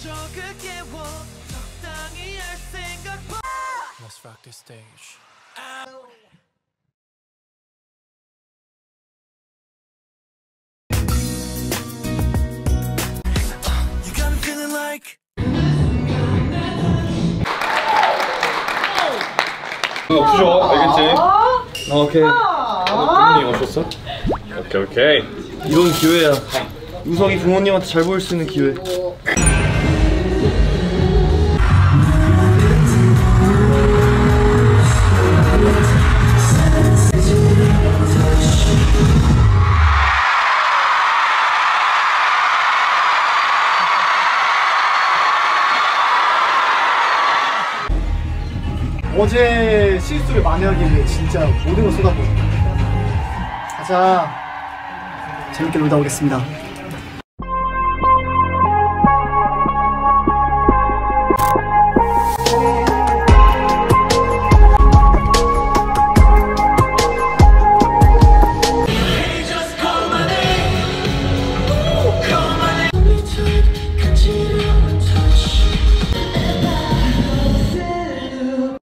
Let's rock this stage. You got me feeling like. 없으셔, 알겠지? 오케이. 부모님 오셨어? 오케이. 이런 기회야. 우석이 부모님한테 잘 보일 수 있는 기회. 어제 실수를 많이 하기 위해 진짜 모든 걸 쏟아부었다. 가자. 재밌게 놀다 오겠습니다.